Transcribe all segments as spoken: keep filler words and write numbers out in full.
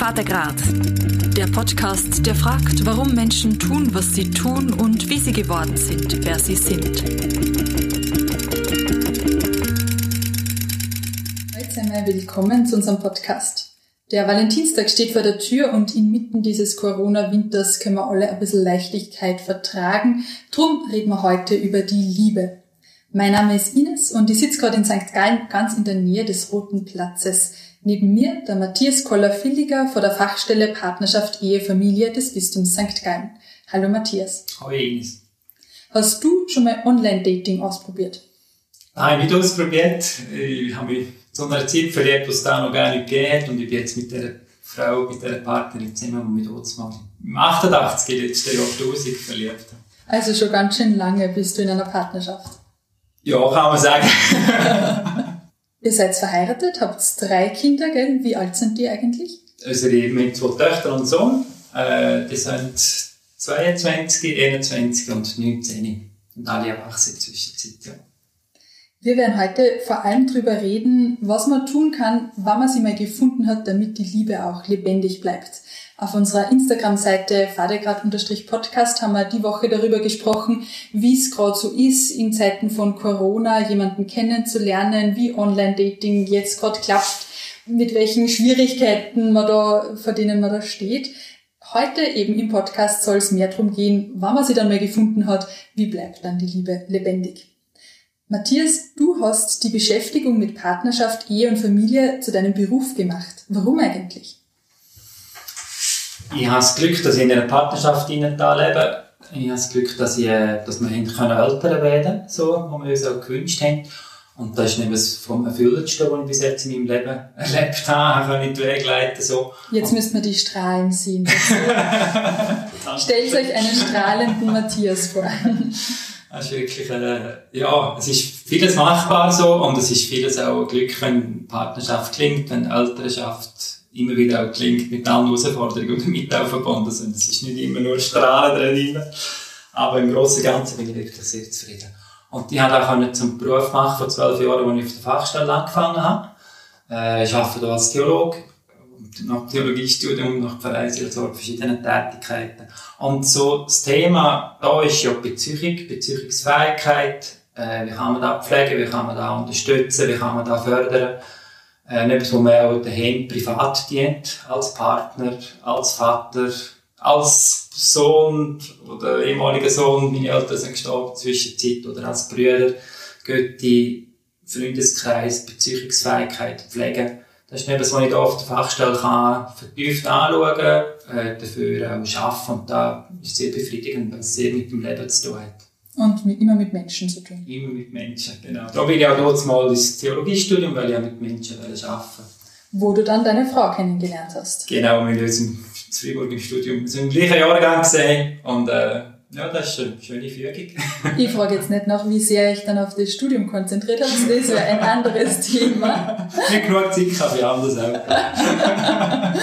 Vatergrad, der Podcast, der fragt, warum Menschen tun, was sie tun und wie sie geworden sind, wer sie sind. Heute einmal willkommen zu unserem Podcast. Der Valentinstag steht vor der Tür und inmitten dieses Corona-Winters können wir alle ein bisschen Leichtigkeit vertragen. Drum reden wir heute über die Liebe. Mein Name ist Ines und ich sitze gerade in Sankt Gallen, ganz in der Nähe des Roten Platzes. Neben mir der Matthias Koller-Villiger von der Fachstelle Partnerschaft, Ehe, Familie des Bistums Sankt Gallen. Hallo Matthias. Hallo Ines. Hast du schon mal Online-Dating ausprobiert? Nein, nicht ausprobiert. Ich habe mich zu einer Zeit verliebt, die es da noch gar nicht gegeben hat. Und ich bin jetzt mit dieser Frau, mit dieser Partnerin zusammen, die mit uns mal im achtundachtzig letzten Jahrtausend verliebt. Also schon ganz schön lange bist du in einer Partnerschaft. Ja, kann man sagen. Ihr seid verheiratet, habt drei Kinder, gell? Wie alt sind die eigentlich? Also wir haben zwei Töchter und einen Sohn. Äh, die sind zweiundzwanzig, einundzwanzig und neunzehn. Und alle erwachsen in der Zwischenzeit, ja. Wir werden heute vor allem darüber reden, was man tun kann, wann man sie mal gefunden hat, damit die Liebe auch lebendig bleibt. Auf unserer Instagram-Seite vatergrad-podcast haben wir die Woche darüber gesprochen, wie es gerade so ist, in Zeiten von Corona jemanden kennenzulernen, wie Online-Dating jetzt gerade klappt, mit welchen Schwierigkeiten man da, vor denen man da steht. Heute eben im Podcast soll es mehr darum gehen, wann man sie dann mal gefunden hat, wie bleibt dann die Liebe lebendig. Matthias, du hast die Beschäftigung mit Partnerschaft, Ehe und Familie zu deinem Beruf gemacht. Warum eigentlich? Ich habe das Glück, dass ich in einer Partnerschaft lebe. Ich habe das Glück, dass, ich, dass wir älter werden können, so, wie wir uns auch gewünscht haben. Und das ist etwas vom Erfüllendsten, was ich bis jetzt in meinem Leben erlebt habe. Ich kann nicht wegleiten, so. Jetzt müsst man die Strahlen sehen. Stellt euch einen strahlenden Matthias vor. Es ist wirklich, äh, ja, es ist vieles machbar so und es ist vieles auch Glück, wenn Partnerschaft klingt, wenn Elternschaft immer wieder auch klingt, mit allen Herausforderungen und damit auch verbunden sind. Es ist nicht immer nur Strahlen drin, aber im Großen und Ganzen bin ich wirklich sehr zufrieden. Und ich habe auch zum Beruf gemacht vor zwölf Jahren, als ich auf der Fachstelle angefangen habe. Äh, ich arbeite hier als Theologe, nach dem Theologiestudium, nach Pfarreiseelsorge, verschiedene Tätigkeiten. Und so das Thema da ist ja Beziehung, Beziehungsfähigkeit, äh, wie kann man da pflegen, wie kann man da unterstützen, wie kann man da fördern. Äh, etwas, wo man auch daheim privat dient, als Partner, als Vater, als Sohn oder ehemaliger Sohn, meine Eltern sind gestorben in der Zwischenzeit, oder als Brüder, Götti, Freundeskreis, Beziehungsfähigkeit pflegen. Das ist etwas, was ich hier auf der Fachstelle kann vertieft anschauen kann, äh, dafür auch arbeiten. Und da ist es sehr befriedigend, weil es sehr mit dem Leben zu tun hat. Und mit, immer mit Menschen zu tun. Immer mit Menschen, genau. Da bin ich auch dort mal ins Theologiestudium, weil ich auch mit Menschen arbeiten wollte. Wo du dann deine Frau kennengelernt hast. Genau, wir haben uns in Freiburg im Studium wir sind im gleichen Jahrgang gesehen. Und äh, ja, das ist eine schöne Fügung. Ich frage jetzt nicht nach, wie sehr ich dann auf das Studium konzentriert habe. Das wäre ein anderes Thema. Nicht genug Zeit kann ich anders auch.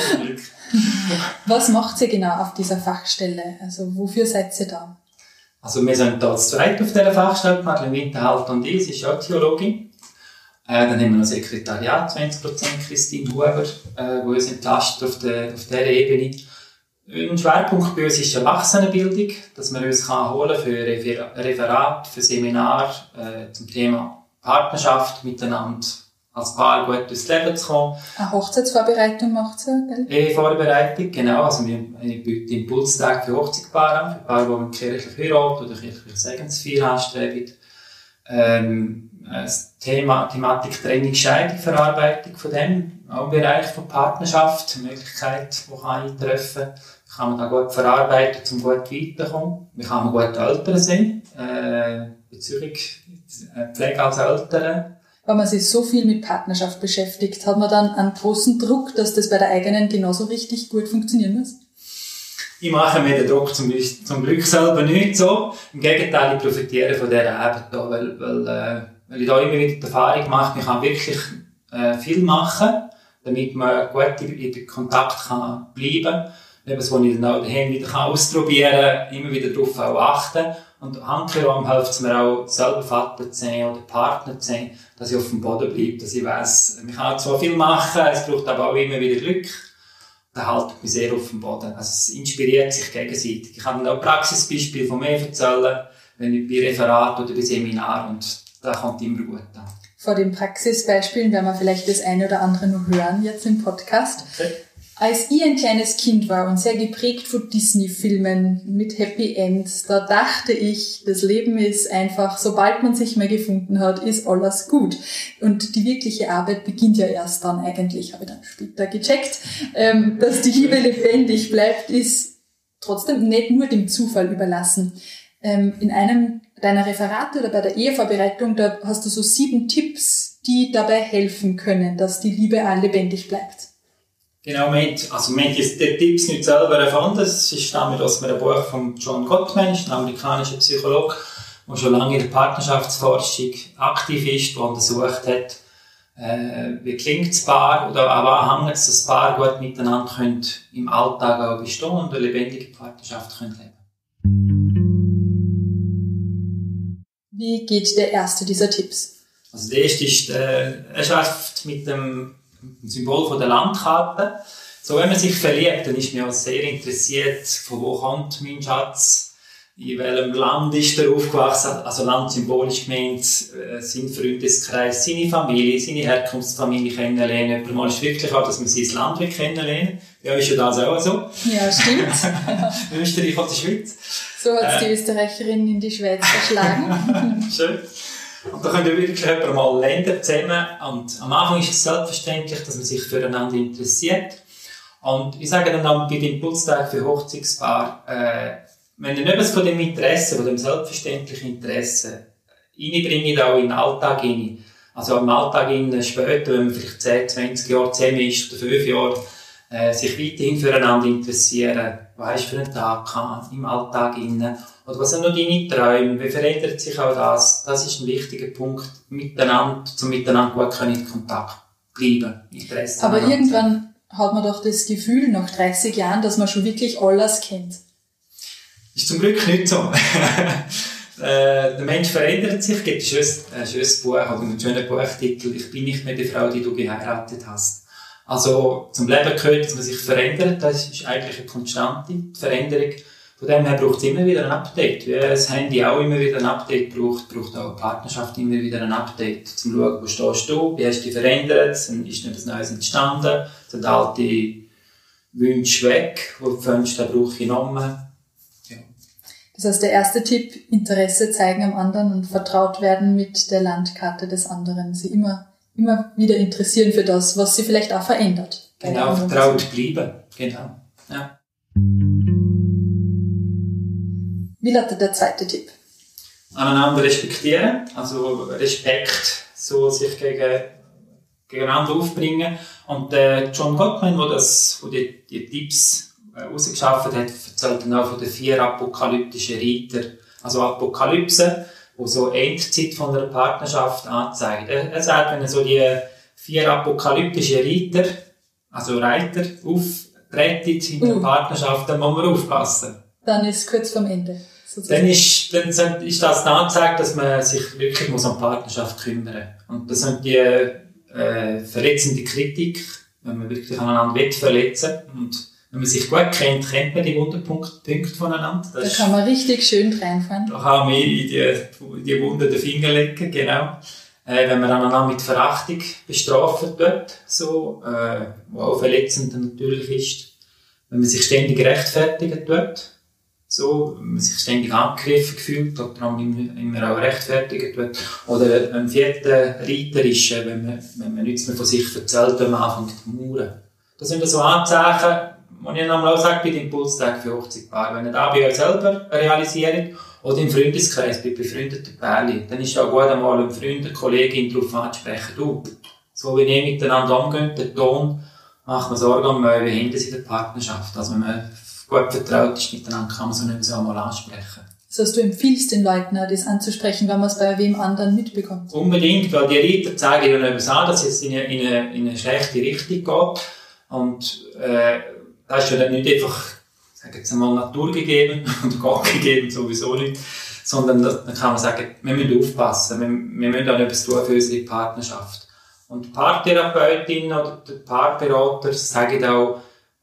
Was macht ihr genau auf dieser Fachstelle? Also wofür seid ihr da? Also wir sind da zu zweit auf dieser Fachstelle, Madeleine Winterhalter und ich, sie ist auch Theologin. Äh, dann haben wir noch Sekretariat, zwanzig Prozent Christine Huber, äh, die uns entlastet auf, der, auf dieser Ebene. Ein Schwerpunkt bei uns ist Erwachsenenbildung, dass man uns kann holen für Refer- Referat, für Seminar äh, zum Thema Partnerschaft, miteinander als Paar gut durchs Leben zu kommen. Eine Hochzeitsvorbereitung macht ihr, gell? Ehevorbereitung, genau. Also wir bieten Impulstag für Hochzeitspaare an, für Paare, die kirchlich heiraten oder kirchliche Segensfeier anstreben. Ähm, das Thema, Thematik Trennung, Scheidung, Verarbeitung von dem, auch im Bereich von Partnerschaft, Möglichkeit, die kann eintreffen kann. Wie kann man da gut verarbeiten, um gut weiterzukommen? Wie kann man gut Eltern sein? Äh, bezüglich Pflege als Eltern. Wenn man sich so viel mit Partnerschaft beschäftigt, hat man dann einen großen Druck, dass das bei der eigenen genauso richtig gut funktionieren muss? Ich mache mir den Druck zum, zum Glück selber nicht so. Im Gegenteil, ich profitiere von dieser Arbeit hier, weil, weil, äh, weil ich da immer wieder die Erfahrung mache, man kann wirklich äh, viel machen, damit man gut in, in Kontakt kann bleiben kann. Etwas, was ich dann auch daheim wieder ausprobieren kann, immer wieder darauf auch achten. Und handkehrum hilft es mir auch, selber Vater zu sein oder Partner zu sein, dass ich auf dem Boden bleibe, dass ich weiss, man kann zwar viel machen, es braucht aber auch immer wieder Glück. das hält mich sehr auf dem Boden. Also es inspiriert sich gegenseitig. Ich kann Ihnen auch Praxisbeispiele von mir erzählen, wenn ich bei Referat oder bei Seminar, und das kommt immer gut an. Vor den Praxisbeispielen werden wir vielleicht das eine oder andere noch hören jetzt im Podcast. Okay. Als ich ein kleines Kind war und sehr geprägt von Disney-Filmen mit Happy Ends, da dachte ich, das Leben ist einfach, sobald man sich mal gefunden hat, ist alles gut. Und die wirkliche Arbeit beginnt ja erst dann eigentlich, habe ich dann später gecheckt, ähm, dass die Liebe lebendig bleibt, ist trotzdem nicht nur dem Zufall überlassen. Ähm, in einem deiner Referate oder bei der Ehevorbereitung, da hast du so sieben Tipps, die dabei helfen können, dass die Liebe auch lebendig bleibt. Genau, wir haben, also wir haben die Tipps nicht selber erfunden. Es stammt aus einem Buch von John Gottman, ein amerikanischer Psychologe, der schon lange in der Partnerschaftsforschung aktiv ist, der untersucht hat, äh, wie klingt das Paar oder auch hängt es, dass das Paar gut miteinander können, im Alltag auch bestehen und eine lebendige Partnerschaft können leben. Wie geht der erste dieser Tipps? Also der erste ist, äh, er schafft mit dem Symbol von der Landkarte. So, wenn man sich verliebt, dann ist man auch sehr interessiert, von wo kommt mein Schatz, in welchem Land ist er aufgewachsen, also Land symbolisch gemeint, äh, sein Freundeskreis, seine Familie, seine Herkunftsfamilie kennenlernen. Aber mal ist wirklich auch, dass man sein Land will kennenlernen. Ja, ist ja das auch so. Ja, stimmt. In Österreich oder Schweiz. So hat äh, die Österreicherin in die Schweiz verschlagen. Schön. Und da können wir wirklich jemand mal lernen zusammen. Und am Anfang ist es selbstverständlich, dass man sich füreinander interessiert. Und ich sage dann auch bei dem Impulstag für Hochzeitspaar, äh, wenn ihr etwas von dem Interesse, von dem selbstverständlichen Interesse reinbringt, auch in den Alltag rein, also im Alltag rein, später, wenn man vielleicht zehn, zwanzig Jahre zusammen ist oder fünf Jahre, äh, sich weiterhin füreinander interessieren, was hast du für einen Tag gehabt, im Alltag rein, oder was sind noch deine Träume, wie verändert sich auch das? Das ist ein wichtiger Punkt, miteinander, zum Miteinander gut können in Kontakt bleiben, Interesse. Aber irgendwann hat man doch das Gefühl, nach dreißig Jahren, dass man schon wirklich alles kennt. Ist zum Glück nicht so. äh, der Mensch verändert sich. Es gibt ein schönes, ein schönes Buch oder einen schönen Buchtitel. Ich bin nicht mehr die Frau, die du geheiratet hast. Also, zum Leben gehört, dass man sich verändert. Das ist eigentlich eine konstante Veränderung. Von dem her braucht es immer wieder ein Update. Wie das Handy auch immer wieder ein Update braucht, braucht auch eine Partnerschaft immer wieder ein Update. Zum schauen, wo stehst du, wie hast du dich verändert, dann ist nicht etwas Neues entstanden, sind alte Wünsche weg, wo du findest, den brauche ich noch mehr. Ja. Das heißt, der erste Tipp, Interesse zeigen am anderen und vertraut werden mit der Landkarte des anderen. Sie immer, immer wieder interessieren für das, was sie vielleicht auch verändert. Genau, vertraut bleiben. Genau. Ja. Wie lautet der zweite Tipp? Aneinander respektieren, also Respekt, so sich gegen, gegeneinander aufbringen. Und äh, John Gottman, der das, wo die, die Tipps herausgeschafft äh, hat, erzählt dann auch von den vier apokalyptischen Reitern. Also Apokalypse, die so Endzeit von einer Partnerschaft anzeigen. Er, er sagt, wenn so die vier apokalyptischen Reiter, also Reiter, auftreten in der uh. Partnerschaft, dann muss man aufpassen. Dann ist es kurz vorm Ende. Sozusagen. Dann ist, dann ist das angezeigt, dass man sich wirklich muss um die Partnerschaft kümmern muss. Und das sind die äh, verletzende Kritik, wenn man wirklich aneinander will verletzen. Und wenn man sich gut kennt, kennt man die Wunderpunkte voneinander. Das da kann man richtig schön reinfahren. Da kann man in die, in die Wunde den Finger legen, genau. Äh, wenn man aneinander mit Verachtung bestrafen wird, so, äh, was auch verletzend natürlich ist. Wenn man sich ständig rechtfertigen wird, so, wenn man sich ständig angegriffen fühlt oder immer, immer auch rechtfertigt wird. Oder ein vierter Reiter ist, wenn man, wenn man nichts mehr von sich erzählt, wenn man anfängt zu mauern. Das sind so Anzeichen, die ich nochmal auch sage bei den Impulstagen für Hochzeitspaare. Wenn ihr das bei euch selber realisiert oder im Freundeskreis, bei befreundeten Pärchen, dann ist es auch gut, einmal einen Freund, eine Kollegin darauf anzusprechen. Du, so wie ihr miteinander umgeht, der Ton, macht man Sorgen um euch, wie hinten sie in der Partnerschaft. Also wenn man gut vertraut ist miteinander, kann man so etwas auch mal ansprechen. Das heißt, du empfiehlst den Leuten auch, das anzusprechen, wenn man es bei wem anderen mitbekommt? Unbedingt, weil die Reiter zeigen ja etwas an, dass es in eine, in eine, in eine schlechte Richtung geht. Und äh, das ist ja dann nicht einfach, sagen jetzt einmal, naturgegeben und Gott gegeben, sowieso nicht. Sondern das, dann kann man sagen, wir müssen aufpassen, wir, wir müssen auch etwas tun für unsere Partnerschaft. Und die Paartherapeutin oder der Paarberater sagen auch,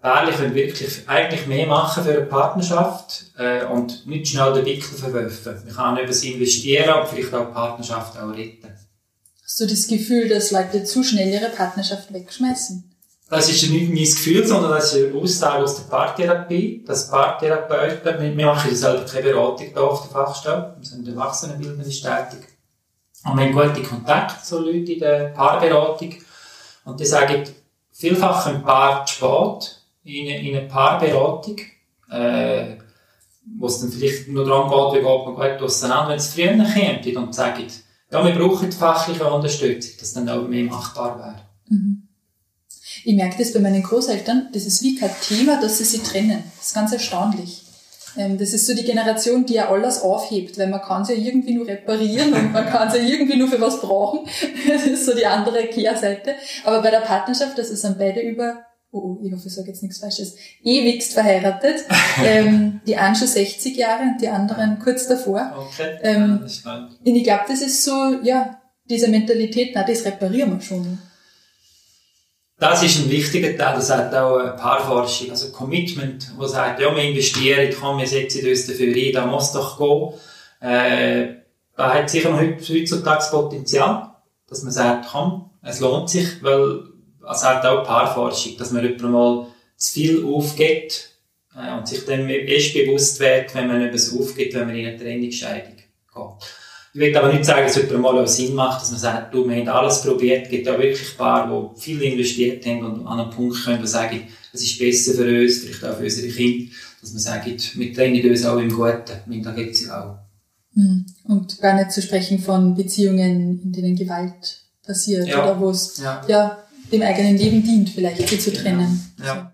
Pärchen können wirklich eigentlich mehr machen für eine Partnerschaft äh, und nicht schnell den Wickel verwerfen. Man kann etwas investieren und vielleicht auch die Partnerschaft auch retten. Hast du das Gefühl, dass Leute zu schnell ihre Partnerschaft wegschmeißen? Das ist nicht mein Gefühl, sondern das ist eine Aussage aus der Paartherapie. Das Paartherapeuten, wir machen selber keine Beratung hier auf der Fachstelle, wir sind erwachsenenbildnerisch tätig. Und wir haben gute Kontakte zu Leuten in der Paarberatung. Und die sagen, vielfach ein Paar zu spät in eine, in eine Paarberatung, äh, wo es dann vielleicht nur darum geht, wie geht man gut auseinander, wenn es früher kommt und sagen, ja, wir brauchen die fachliche Unterstützung, dass dann auch mehr machbar wäre. Mhm. Ich merke das bei meinen Großeltern, das ist wie kein Thema, dass sie sich trennen. Das ist ganz erstaunlich. Das ist so die Generation, die ja alles aufhebt, weil man kann sie ja irgendwie nur reparieren und man kann sie ja irgendwie nur für was brauchen. Das ist so die andere Kehrseite. Aber bei der Partnerschaft, das sind beide über, oh, oh ich hoffe, ich sage jetzt nichts Falsches, ewigst verheiratet. ähm, die einen schon sechzig Jahre und die anderen kurz davor. Okay, ähm, das ist spannend. Und ich glaube, das ist so, ja, diese Mentalität, na, das reparieren wir schon. Das ist ein wichtiger Teil, das sagt auch eine Paarforschung, also Commitment, wo sagt, ja, wir investieren, komm, wir setzen uns dafür ein, da muss doch gehen. Äh, da hat sicher noch heutzutage Potenzial, dass man sagt, komm, es lohnt sich, weil, es sagt auch Paarforschung, dass man jemand mal zu viel aufgibt, äh, und sich dann erst bewusst wird, wenn man etwas aufgibt, wenn man in eine Trennungsscheidung geht. Ich will aber nicht sagen, dass es mal einen Sinn macht, dass man sagt, du, wir haben alles probiert. Es gibt auch wirklich Paare, die viel investiert haben und an einen Punkt können, wo sagen, es ist besser für uns, vielleicht auch für unsere Kinder, dass man sagt, wir trennen uns auch im Guten. Da gibt es ja auch. Und gar nicht zu sprechen von Beziehungen, in denen Gewalt passiert, ja. Oder wo es ja. ja dem eigenen Leben dient, vielleicht sie zu trennen. Ja. Ja.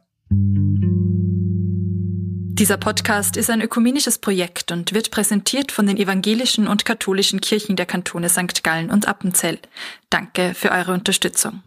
Dieser Podcast ist ein ökumenisches Projekt und wird präsentiert von den evangelischen und katholischen Kirchen der Kantone Sankt Gallen und Appenzell. Danke für eure Unterstützung.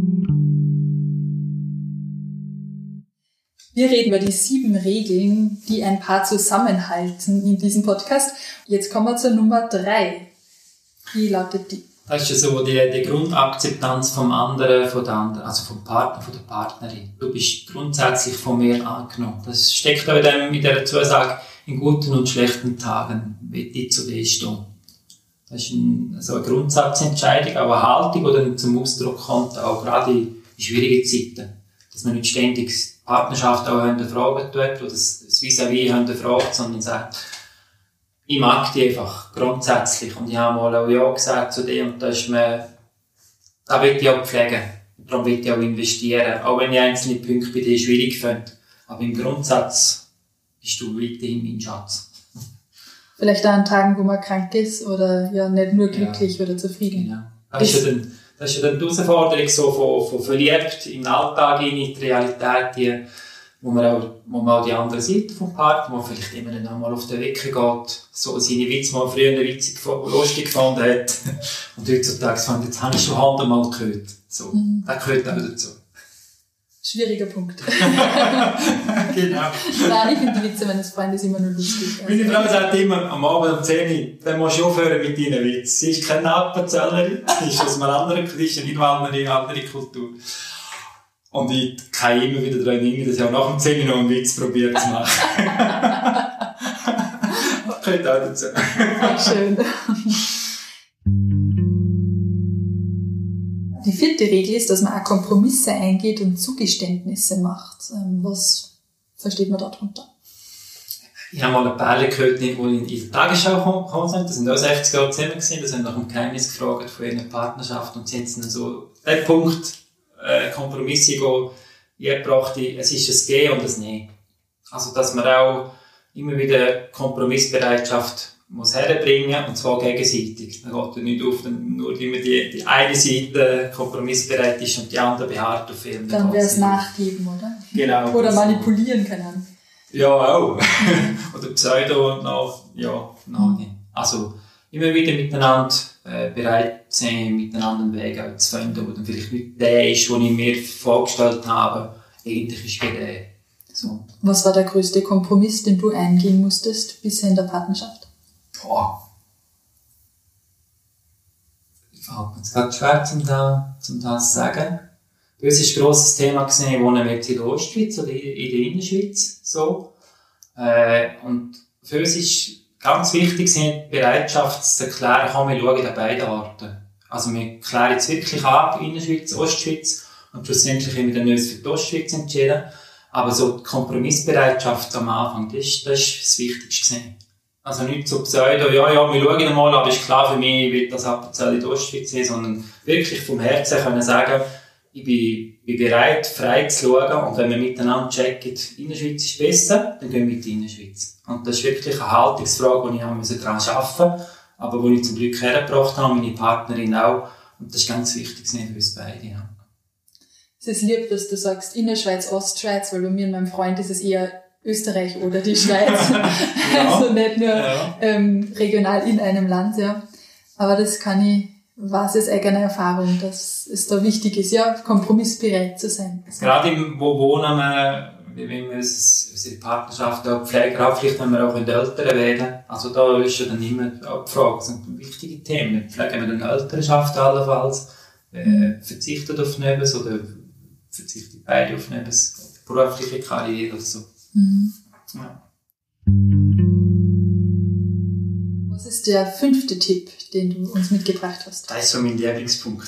Wir reden über die sieben Regeln, die ein Paar zusammenhalten in diesem Podcast. Jetzt kommen wir zur Nummer drei. Wie lautet die? Das ist ja so die, die Grundakzeptanz vom anderen, von der anderen, also vom Partner, von der Partnerin. Du bist grundsätzlich von mir angenommen. Das steckt auch in, dem, in dieser Zusage, in guten und schlechten Tagen will ich zu dir stehen. Das ist ein, so eine Grundsatzentscheidung, aber eine Haltung, die dann zum Ausdruck kommt, auch gerade in, in schwierigen Zeiten. Dass man nicht ständig die Partnerschaft auch hinterfragen tut, oder das, das Vis-à-vis hinterfragt, sondern sagt, ich mag die einfach, grundsätzlich. Und ich habe mal auch Ja gesagt zu dir, und da ist mir, da will ich auch pflegen. Und darum will ich auch investieren. Auch wenn ich einzelne Punkte bei dir schwierig finde. Aber im Grundsatz bist du weiterhin mein Schatz. Vielleicht auch an Tagen, wo man krank ist, oder ja, nicht nur glücklich ja. oder zufrieden. Genau. Das ist ja dann, das ist ja dann die Herausforderung so von, von verliebt im Alltag in die Realität, die, wo man auch, wo man auch die andere Seite vom Partner, wo man vielleicht immer dann auch mal auf den Wecker geht, so seine Witze mal früher witzig, lustig gefunden hat. Und heutzutage fand, jetzt habe ich schon Hand einmal gehört. So. Mhm. Das gehört auch dazu. Schwieriger Punkt. Genau. Nein, ich finde die Witze meines Freundes immer nur lustig. Meine Frau sagt immer, am Abend um zehn Uhr, dann musst du aufhören mit deinen Witzen. Sie ist keine Appenzellerin, sie ist aus einer anderen, sie ist eine andere, andere Kultur. Und ich kann immer wieder daran erinnern, dass ich auch nach dem zehn Uhr noch einen Witz probiert zu machen. Das gehört auch dazu. Schön. Die vierte Regel ist, dass man auch Kompromisse eingeht und Zugeständnisse macht. Was versteht man darunter? Ich habe mal ein Pärchen gehört, die in die Tagesschau gekommen sind. Das sind auch sechzig Jahre zusammen gewesen. Das haben nach dem Geheimnis gefragt von ihrer Partnerschaft. Und sie haben dann so den Punkt, äh, Kompromisse gehen, eingebracht, es ist ein Gehen und ein Nein. Also, dass man auch immer wieder Kompromissbereitschaft muss herbringen, und zwar gegenseitig. Man geht nicht auf, nur immer die, die eine Seite kompromissbereit ist und die andere beharrt auf ihrem. Dann wäre es nachgeben, oder? Genau. Oder manipulieren können. Ja, auch. Oder Pseudo und nach, ja, nachgehen. Also, immer wieder miteinander äh, bereit sein, miteinander einen Weg auch zu finden, der dann vielleicht nicht der ist, den ich mir vorgestellt habe. Eigentlich ist es der. So. Was war der größte Kompromiss, den du eingehen musstest bisher in der Partnerschaft? Boah. Ich fällt mir jetzt gerade schwer, zum da, zum das zu sagen. Bei uns war ein grosses Thema gesehen, wohnen wir jetzt in der Ostschweiz oder in der Innerschweiz, so. Äh, und für uns ist ganz wichtig, die Bereitschaft zu erklären, kann man schauen an beiden Orten. Also wir klären jetzt wirklich ab, Innerschweiz, Ostschweiz, und schlussendlich haben wir dann uns für die Ostschweiz entschieden. Aber so die Kompromissbereitschaft am Anfang, das ist, das ist das Wichtigste gewesen. Also nicht so pseudo, ja, ja, wir schauen mal, aber ist klar für mich, wird das Appenzell in der Ostschweiz sein, sondern wirklich vom Herzen können sagen, ich bin, bin bereit, frei zu schauen, und wenn wir miteinander checken, die Innerschweiz ist besser, dann gehen wir in die Innerschweiz. Und das ist wirklich eine Haltungsfrage, die ich daran arbeiten musste, aber die ich zum Glück hergebracht habe, meine Partnerin auch, und das ist ganz wichtig für uns beide. Ja. Es ist lieb, dass du sagst Innerschweiz, Ostschweiz, weil bei mir und meinem Freund ist es eher Österreich oder die Schweiz. Ja. Also nicht nur ja. ähm, regional in einem Land, ja. Aber das kann ich, weiß aus eigener Erfahrung, dass es da wichtig ist, ja, kompromissbereit zu sein. Also gerade im, wo wohnen wir, wenn wir unsere Partnerschaft auch pflegen, auch vielleicht wenn wir auch in den Älteren werden, also da ist ja dann immer auch die Frage, das sind wichtige Themen. Pflegen wir dann Elternschaft allenfalls, äh, verzichtet auf etwas oder verzichtet beide auf etwas, berufliche Karriere oder so. Mhm. Ja. Was ist der fünfte Tipp, den du uns mitgebracht hast? Das ist so mein Lieblingspunkt.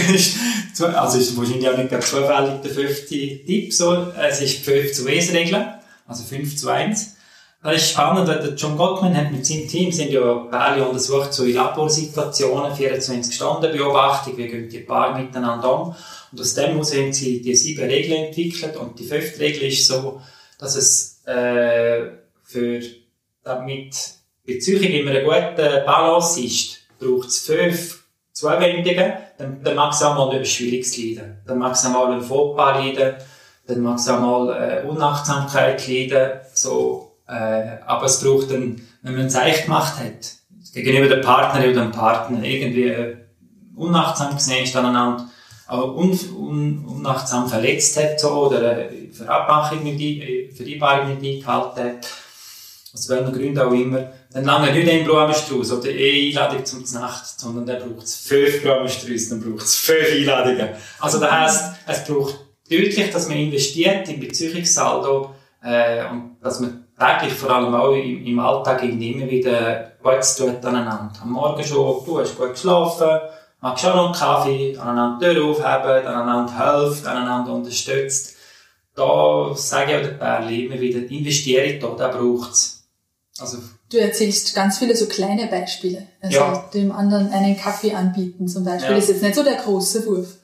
Also ist wahrscheinlich auch nicht ganz zufällig der fünfte Tipp. So. Es ist die fünf zu eins Regel, also fünf zu eins. Das ist spannend, weil der John Gottman hat mit seinem Team, sind ja Pärchen untersucht, so in Laborsituationen, vierundzwanzig Stunden Beobachtung, wie gehen die Paare miteinander um. Und aus dem heraus haben sie die sieben Regeln entwickelt, und die fünfte Regel ist so, dass es äh, für damit Beziehung immer eine gute Balance ist, braucht es fünf Zuwendungen, dann, dann mag es auch mal über Schwieriges leiden, dann mag es auch mal ein Fauxpas leiden, dann mag es auch mal äh, Unachtsamkeit leiden, so, äh, aber es braucht dann, wenn man es echt gemacht hat, gegenüber der Partnerin oder dem Partner, irgendwie äh, unachtsam gesehen ist aneinander, aber un, un, unachtsam verletzt hat, so, oder äh, Verabmachung nicht, äh, Vereinbarung nicht eingehalten hat, aus welchen Gründen auch immer, dann lange nicht ein Blumenstrauß oder eine Einladung zum Nacht, sondern dann braucht es fünf Blumenstrauß, dann braucht es fünf Einladungen. Also das heisst, es braucht deutlich, dass man investiert im Beziehungssaldo, äh, und dass man täglich, vor allem auch im, im Alltag, immer wieder Gutes tut aneinander. Am Morgen schon, du hast gut geschlafen, magst auch noch einen Kaffee, aneinander die Tür aufheben, aneinander hilft, aneinander unterstützt. Da sage ich auch den Pärchen immer wieder, investiere da, da braucht's. Also, du erzählst ganz viele so kleine Beispiele. Also ja. dem anderen einen Kaffee anbieten zum Beispiel. Ja. Das ist jetzt nicht so der grosse Wurf.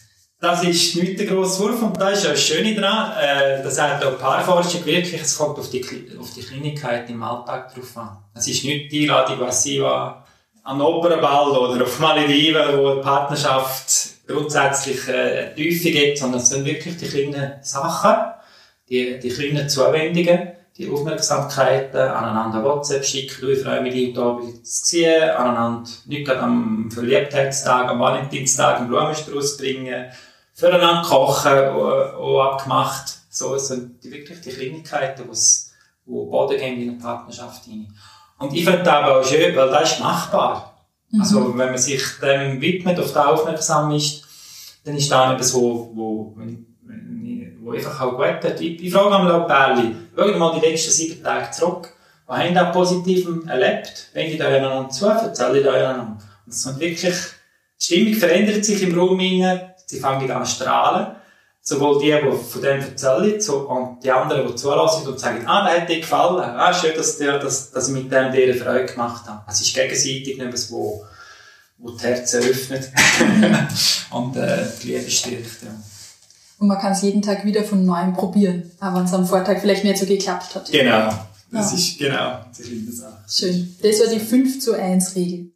Das ist nicht der grosse Wurf, und da ist ja das Schöne dran. Äh, das sagt auch Paarforschung wirklich, es kommt auf die, auf die Kleinigkeit im Alltag drauf an. Es ist nicht die Einladung, was sie war, an Opernball oder auf Malediven, wo eine Partnerschaft grundsätzlich äh, eine Tiefe gibt, sondern es sind wirklich die kleinen Sachen, die, die kleinen Zuwendungen, die Aufmerksamkeiten, aneinander WhatsApp schicken, du, ich freue mich, dich da zu sehen, aneinander nicht gerade am Verliebtheitstag, am Valentinstag einen Blumenstrauß bringen, füreinander kochen, auch, auch abgemacht. So, es sind die, wirklich die Kleinigkeiten, die Boden geben in eine Partnerschaft rein. Und ich finde das aber auch schön, weil das ist machbar. Mhm. Also, wenn man sich dem widmet, auf das aufmerksam ist, dann ist das etwas, wo, wo, wo einfach auch gut tut. Ich, ich frage einmal auch Pärchen, schaut mal die letzten sieben Tage zurück, was haben da Positivem erlebt? Wenn die da einander zu, erzählen die da einander. Und es sind wirklich, die Stimmung verändert sich im Raum hinein, sie fangen an zu strahlen. Sowohl die, die von dem erzählen, so, und die anderen, die zulassen und sagen, ah, das hat dir gefallen, ah, schön, dass, der, dass, dass ich mit dem dir eine Freude gemacht habe. Es ist gegenseitig etwas, wo, wo die Herzen öffnet und äh, die Liebe stärkt. Ja. Und man kann es jeden Tag wieder von Neuem probieren, auch wenn es am Vortag vielleicht nicht so geklappt hat. Genau, das ja. ist genau die kleine Sache. Schön. Das war die fünf zu eins Regel.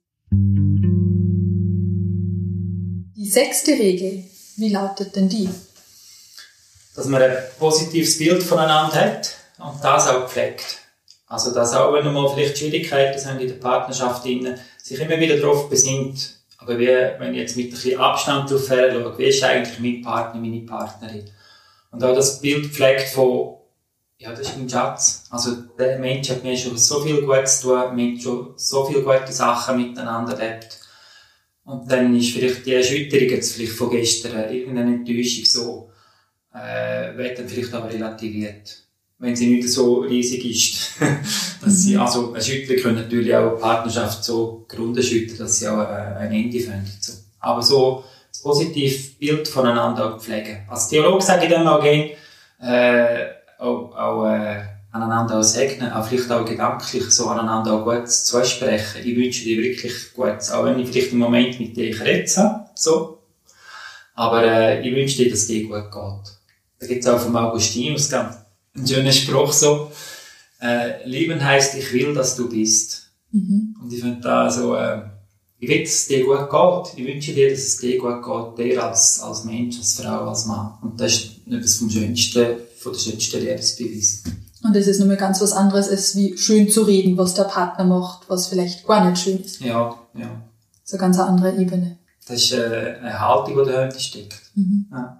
Die sechste Regel, wie lautet denn die? Dass man ein positives Bild voneinander hat und das auch pflegt. Also, dass auch, wenn man mal vielleicht Schwierigkeiten haben in der Partnerschaft, sich immer wieder darauf besinnt, aber wie, wenn ich jetzt mit ein bisschen Abstand drauf schaue, wie ist eigentlich mein Partner, meine Partnerin? Und auch das Bild pflegt von, ja, das ist mein Schatz. Also, der Mensch hat mir schon so viel Gutes zu tun, wir haben schon so viele gute Sachen miteinander erlebt. Und dann ist vielleicht die Erschütterung jetzt vielleicht von gestern, irgendeine Enttäuschung so, äh, wird dann vielleicht aber relativiert. Wenn sie nicht so riesig ist, dass sie, also, erschüttern können natürlich auch eine Partnerschaft so grunderschüttern, dass sie auch äh, ein Ende finden. So. Aber so, das positive Bild voneinander pflegen. Als Theologe sage ich dann mal gerne, äh, auch, auch, äh, aneinander auch segnen, auch vielleicht auch gedanklich so aneinander auch gut zusprechen. Ich wünsche dir wirklich Gutes, auch wenn ich vielleicht im Moment mit dir rede, so. Aber, äh, ich wünsche dir, dass es dir gut geht. Da gibt es auch vom Augustinus ganz einen schönen Spruch so, äh, lieben heisst, ich will, dass du bist. Mhm. Und ich finde da so, äh, ich will, dass es dir gut geht. Ich wünsche dir, dass es dir gut geht, dir als, als Mensch, als Frau, als Mann. Und das ist etwas vom Schönsten, von der schönsten Liebesbeweis. Und das ist nochmal ganz was anderes, als wie schön zu reden, was der Partner macht, was vielleicht gar nicht schön ist. Ja, ja. So eine ganz andere Ebene. Das ist äh, eine Haltung, die dahinter steckt. Mhm. Ja.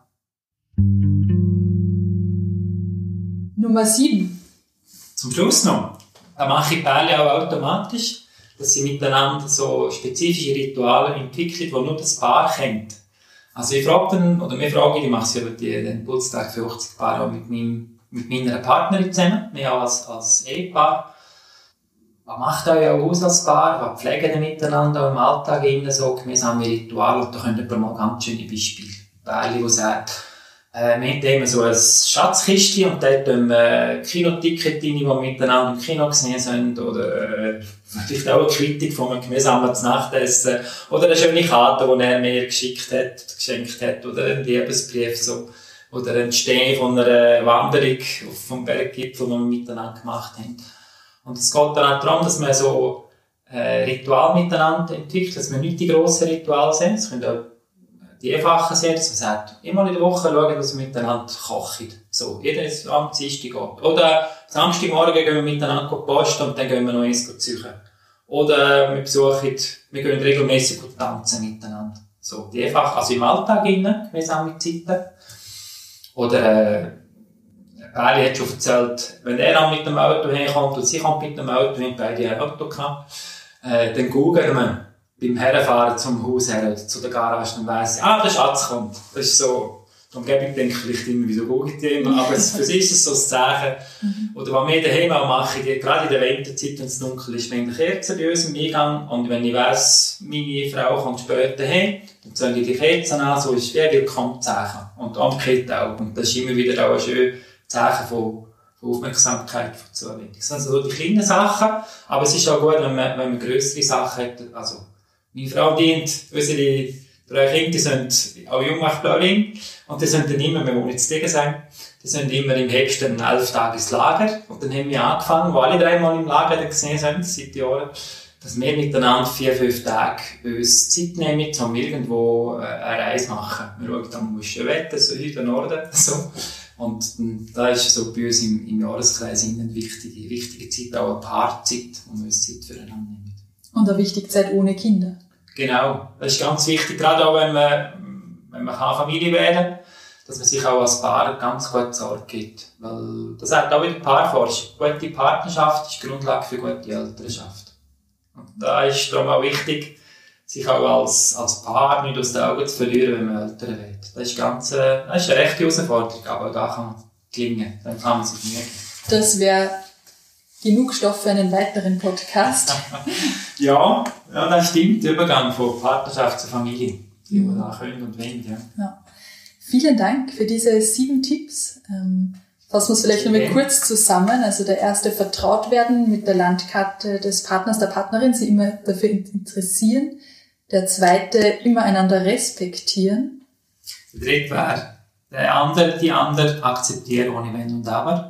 Nummer sieben. Zum Schluss noch. Da mache ich Pärchen auch automatisch, dass sie miteinander so spezifische Rituale entwickeln, die nur das Paar kennt. Also ich frage dann, oder wir fragen, ich mache es ja über die, den Geburtstag für achtzig Paar auch mit, meinem, mit meiner Partnerin zusammen, wir auch als, als Ehepaar. Was macht euch auch aus als Paar? Was pflegen ihr miteinander im Alltag innen so gemeinsame Rituale? Und da könnt ihr mal ganz schöne Beispiele. Pärchen, die sagen, Äh, wir haben immer so ein Schatzkistchen und dort tun wir Kinoticket rein, die wir miteinander im Kino gesehen sind, oder äh, vielleicht auch eine Quittung von einem gemeinsamen Nachtessen, oder eine schöne Karte, die er mir geschickt hat, geschenkt hat, oder ein Liebesbrief, so, oder ein Stehen von einer Wanderung vom Berggipfel, die wir miteinander gemacht haben. Und es geht dann auch darum, dass wir so äh, Ritual miteinander entwickeln, dass wir nicht die grossen Rituale sind, es können auch die einfachen sind, dass man sagt, immer in der Woche schauen, dass wir miteinander kochen. So, jedes am Dienstag geht. Oder Samstagmorgen gehen wir miteinander posten und dann gehen wir noch eins suchen. Oder wir besuchen, wir gehen regelmässig tanzen miteinander. So, die einfach, also im Alltag innen, gemeinsame Zeiten. Oder, äh, Bärli hat schon erzählt, wenn er dann mit dem Auto herkommt und sie kommt mit dem Auto, wenn beide ein Auto gehabt, äh, dann googeln wir beim Herfahren zum Haus her oder zu der Garage, dann weiss ich, ah, der Schatz kommt. Das ist so, die Umgebung denkt vielleicht immer, wieso google ich immer, aber für sie ist es so ein Zeichen. Mhm. Oder was wir daheim auch machen, gerade in der Winterzeit, wenn es dunkel ist, wir haben Kerzen bei uns im Eingang und wenn ich weiss, meine Frau kommt später her, dann zünde ich die Kerzen an, so ist wie ein Willkommenszeichen. Und umgekehrt auch. Und das ist immer wieder auch ein schönes Zeichen von Aufmerksamkeit, von Zuwendung. Das sind so die kleinen Sachen, aber es ist auch gut, wenn man, wenn man grössere Sachen hat, also meine Frau dient, unsere drei Kinder, die sind auch Jungmachtblauling und die sind dann immer, wir wohnen jetzt gegen sein, die sind immer im Herbst ein elf Tages Lager und dann haben wir angefangen, wo alle dreimal im Lager gesehen sind, seit Jahren, dass wir miteinander vier, fünf Tage uns Zeit nehmen, um irgendwo eine Reise machen. Wir schauen dann muss schön Wetter, so Süden, Norden, so. Und da ist so bei uns im, im Jahreskreis eine wichtige, wichtige Zeit, auch eine Paarzeit, wo wir uns Zeit füreinander nehmen. Und eine wichtige Zeit ohne Kinder. Genau, das ist ganz wichtig, gerade auch wenn man, wenn man Familie werden kann, dass man sich auch als Paar ganz gut Sorge gibt. Weil, das sagt auch wieder Paarforschung. Gute Partnerschaft ist die Grundlage für gute Elternschaft. Und da ist darum auch wichtig, sich auch als, als Paar nicht aus den Augen zu verlieren, wenn man Eltern wird. Das ist ganz, äh, das ist eine rechte Herausforderung, aber da kann man gelingen, dann kann man sich mögen. Das wäre genug Stoff für einen weiteren Podcast. ja, ja, das stimmt. Der Übergang von Partnerschaft zur Familie, die wir da können und wollen. Ja. Ja. Vielen Dank für diese sieben Tipps. Ähm, fassen wir es vielleicht nochmal kurz zusammen. Also der erste, vertraut werden mit der Landkarte des Partners, der Partnerin, sie immer dafür interessieren. Der zweite, immer einander respektieren. Der dritte wäre, der andere, die andere akzeptieren ohne Wenn und Aber.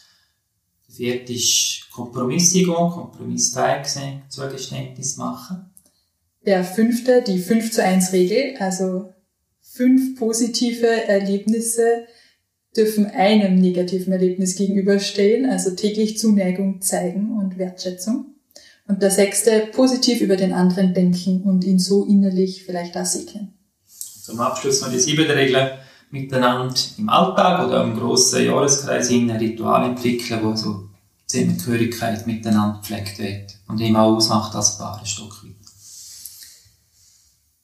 Der vierte ist Kompromissübung, kompromissfähig sein, Zugeständnis machen. Der fünfte, die fünf zu eins Regel, also fünf positive Erlebnisse dürfen einem negativen Erlebnis gegenüberstehen, also täglich Zuneigung zeigen und Wertschätzung. Und der sechste, positiv über den anderen denken und ihn so innerlich vielleicht auch segnen. Zum Abschluss noch die sieben Regeln. Miteinander im Alltag oder im grossen Jahreskreis ein Ritual entwickeln, wo so Zusammengehörigkeit miteinander gepflegt wird und immer ausmacht als Paar ein Stück weit.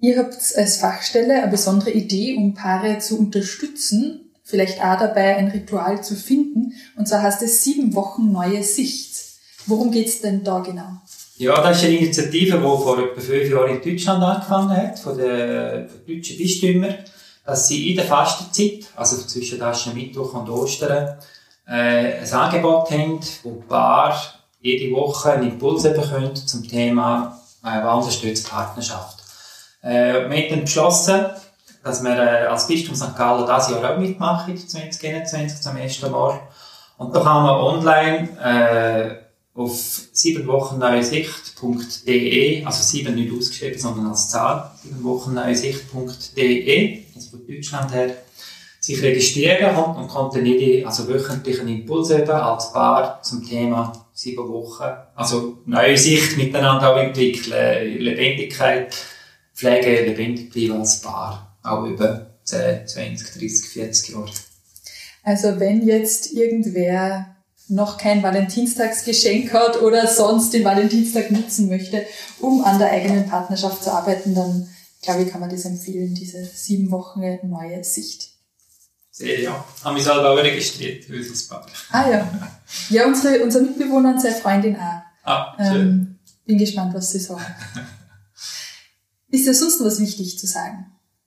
Ihr habt als Fachstelle eine besondere Idee, um Paare zu unterstützen, vielleicht auch dabei ein Ritual zu finden. Und zwar heißt es sieben Wochen neue Sicht. Worum geht's denn da genau? Ja, das ist eine Initiative, die vor etwa fünf Jahren in Deutschland angefangen hat, von den deutschen Bistümern, dass sie in der Fastenzeit, also zwischen Aschermittwoch und Ostern, äh, ein Angebot haben, wo Paare jede Woche einen Impuls bekommen zum Thema äh, wanderstützte Partnerschaft. Äh, wir haben dann beschlossen, dass wir äh, als Bistum Sankt Gallen dieses Jahr auch mitmachen, zwanzig einundzwanzig zum ersten Mal. Und da kann man online äh, auf sieben wochen neue sicht punkt de, also sieben nicht ausgeschrieben, sondern als Zahl, sieben wochen neue sicht punkt de, also von Deutschland her, sich registrieren und, und kommt dann jede, also wöchentlich einen Impuls eben als Paar zum Thema sieben Wochen, also neue Sicht miteinander auch entwickeln, Lebendigkeit, Pflege, lebendig bleiben als Paar, auch über zehn, zwanzig, dreissig, vierzig Jahre. Also wenn jetzt irgendwer noch kein Valentinstagsgeschenk hat oder sonst den Valentinstag nutzen möchte, um an der eigenen Partnerschaft zu arbeiten, dann glaube ich, kann man das empfehlen, diese sieben Wochen neue Sicht. Sehr, ja. Haben wir selber auch registriert, unser Paar. Ah ja. Ja, unsere, unser Mitbewohner und seine Freundin auch. Ah, schön. Ähm, bin gespannt, was sie sagen. Ist dir sonst noch was wichtig zu sagen?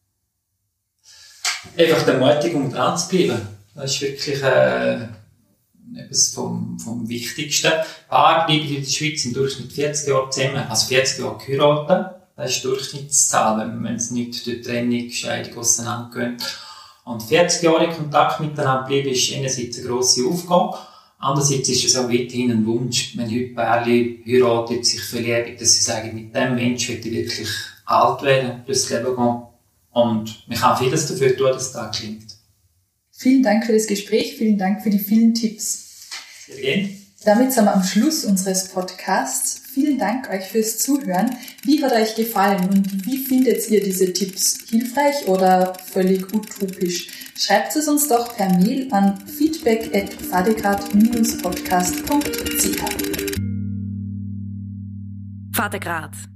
Einfach der Ermutigung, dran zu bleiben. Das ist wirklich äh, etwas vom, vom Wichtigsten. Paare bleiben in der Schweiz im Durchschnitt vierzig Jahre zusammen, also vierzig Jahre geheiratet. Das ist die Durchschnittszahl, wenn es nicht durch Trennung, Scheidung auseinandergehen. Und vierzig Jahre in Kontakt miteinander bleiben ist einerseits eine grosse Aufgabe, andererseits ist es auch weiterhin ein Wunsch, wenn heute Pärchen heiraten, sich verlieben, dass sie sagen, mit dem Menschen will ich wirklich alt werden, durchs Leben gehen. Und man kann vieles dafür tun, dass das klingt. Vielen Dank für das Gespräch, vielen Dank für die vielen Tipps. Sehr gerne. Damit sind wir am Schluss unseres Podcasts. Vielen Dank euch fürs Zuhören. Wie hat euch gefallen und wie findet ihr diese Tipps? Hilfreich oder völlig utopisch? Schreibt es uns doch per Mail an feedback at vadegrad Bindestrich podcast punkt c h. Vadegrad.